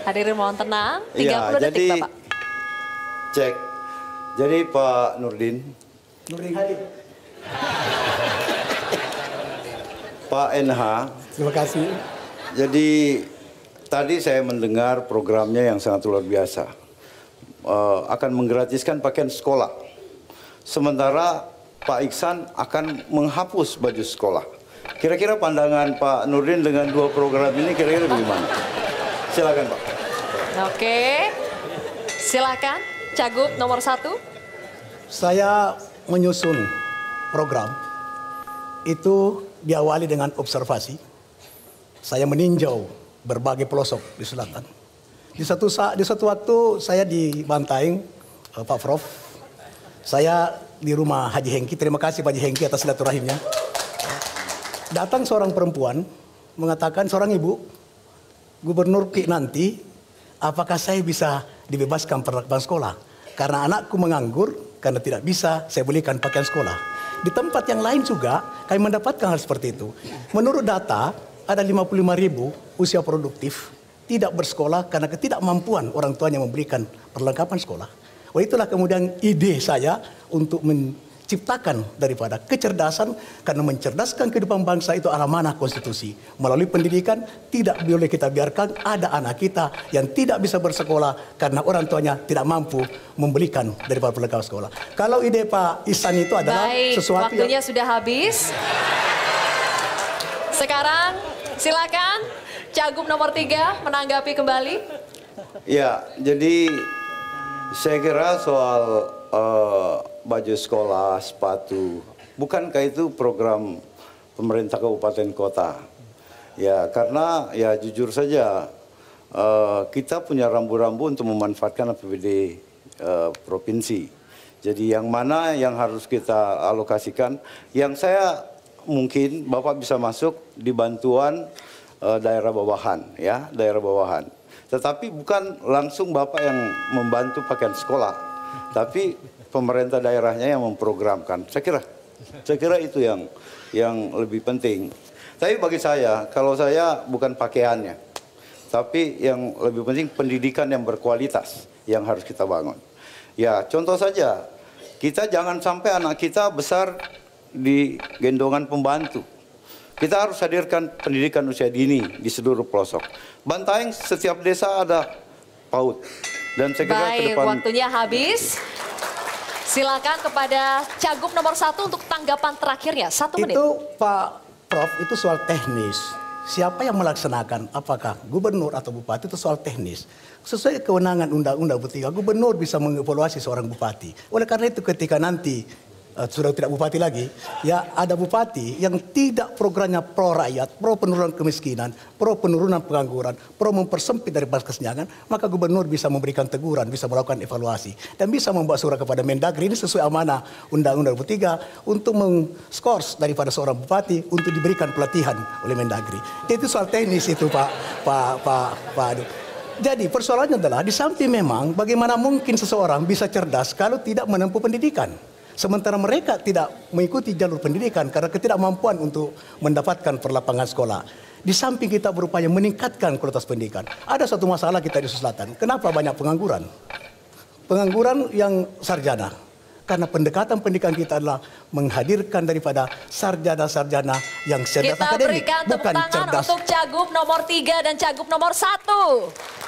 Hadirin mohon tenang, 30 Ya, detik jadi, Bapak. Cek. Jadi Pak Nurdin. Nurdin Halid. Pak NH. Terima kasih. Jadi tadi saya mendengar programnya yang sangat luar biasa. Akan menggratiskan pakaian sekolah. Sementara Pak Iksan akan menghapus baju sekolah. Kira-kira pandangan Pak Nurdin dengan dua program ini kira-kira bagaimana? Silakan Pak. Oke, silakan Cagup nomor 1. Saya menyusun program itu diawali dengan observasi. Saya meninjau berbagai pelosok di selatan. Di satu waktu saya di Bantaeng, Pak Prof. Saya di rumah Haji Hengki. Terima kasih Pak Haji Hengki atas silaturahimnya. Datang seorang perempuan mengatakan, seorang ibu, Gubernur Ki nanti, apakah saya bisa dibebaskan perlakuan sekolah? Karena anakku menganggur, karena tidak bisa saya belikan pakaian sekolah. Di tempat yang lain juga kami mendapatkan hal seperti itu. Menurut data, ada 55.000 usia produktif tidak bersekolah karena ketidakmampuan orang tuanya memberikan perlengkapan sekolah. Oh, itulah kemudian ide saya untuk menciptakan daripada kecerdasan, karena mencerdaskan kehidupan bangsa itu amanah konstitusi. Melalui pendidikan tidak boleh kita biarkan ada anak kita yang tidak bisa bersekolah karena orang tuanya tidak mampu membelikan daripada perlengkapan sekolah. Kalau ide Pak Ihsan itu adalah sesuatu waktunya sudah habis. Sekarang silakan Cagup nomor 3 menanggapi kembali. Ya, jadi saya kira soal baju sekolah, sepatu, bukankah itu program pemerintah kabupaten kota? Ya, karena ya jujur saja kita punya rambu-rambu untuk memanfaatkan APBD provinsi. Jadi yang mana yang harus kita alokasikan? Yang saya mungkin Bapak bisa masuk di bantuan daerah bawahan, ya, daerah bawahan. Tetapi bukan langsung Bapak yang membantu pakaian sekolah, tapi pemerintah daerahnya yang memprogramkan. Saya kira itu yang lebih penting. Tapi bagi saya, kalau saya bukan pakaiannya, tapi yang lebih penting pendidikan yang berkualitas yang harus kita bangun. Ya, contoh saja, kita jangan sampai anak kita besar di gendongan pembantu. Kita harus hadirkan pendidikan usia dini di seluruh pelosok. Bantaeng setiap desa ada PAUD. Dan saya kira baik, ke depan waktunya habis. Silakan kepada Cagup nomor 1 untuk tanggapan terakhirnya. 1 menit. Itu Pak Prof, itu soal teknis. Siapa yang melaksanakan? Apakah gubernur atau bupati? Itu soal teknis. Sesuai kewenangan Undang-Undang 3, gubernur bisa mengevaluasi seorang bupati. Oleh karena itu ketika nanti sudah tidak bupati lagi, ya ada bupati yang tidak programnya pro rakyat, pro penurunan kemiskinan, pro penurunan pengangguran, pro mempersempit dari kesenjangan, maka gubernur bisa memberikan teguran, bisa melakukan evaluasi, dan bisa membuat surat kepada Mendagri. Ini sesuai amanah Undang-Undang 3 untuk men-skors daripada seorang bupati untuk diberikan pelatihan oleh Mendagri. Itu soal teknis itu Pak. Jadi persoalannya adalah di samping memang bagaimana mungkin seseorang bisa cerdas kalau tidak menempuh pendidikan. Sementara mereka tidak mengikuti jalur pendidikan karena ketidakmampuan untuk mendapatkan perlapangan sekolah. Di samping kita berupaya meningkatkan kualitas pendidikan, ada satu masalah kita di Selatan. Kenapa banyak pengangguran? Pengangguran yang sarjana. Karena pendekatan pendidikan kita adalah menghadirkan daripada sarjana-sarjana yang cerdas akademik, Kita berikan tepuk tangan untuk Cagup nomor 3 dan Cagup nomor 1.